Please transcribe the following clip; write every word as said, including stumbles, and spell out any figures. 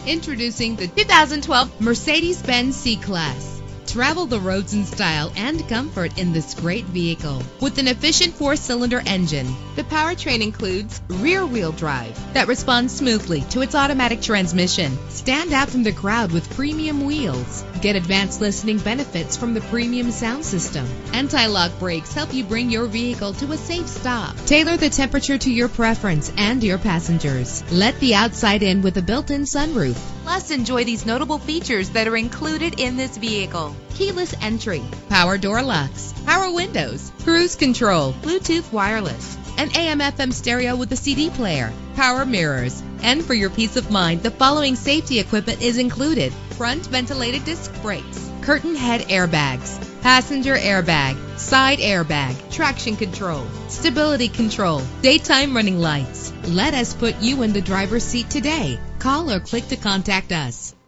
Introducing the two thousand twelve Mercedes-Benz C-Class. Travel the roads in style and comfort in this great vehicle. With an efficient four-cylinder engine, the powertrain includes rear-wheel drive that responds smoothly to its automatic transmission. Stand out from the crowd with premium wheels. Get advanced listening benefits from the premium sound system. Anti-lock brakes help you bring your vehicle to a safe stop. Tailor the temperature to your preference and your passengers. Let the outside in with a built-in sunroof. Plus, enjoy these notable features that are included in this vehicle: keyless entry, power door locks, power windows, cruise control, Bluetooth wireless, an A M F M stereo with a C D player, power mirrors. And for your peace of mind, the following safety equipment is included: front ventilated disc brakes, curtain head airbags, passenger airbag, side airbag, traction control, stability control, daytime running lights. Let us put you in the driver's seat today. Call or click to contact us.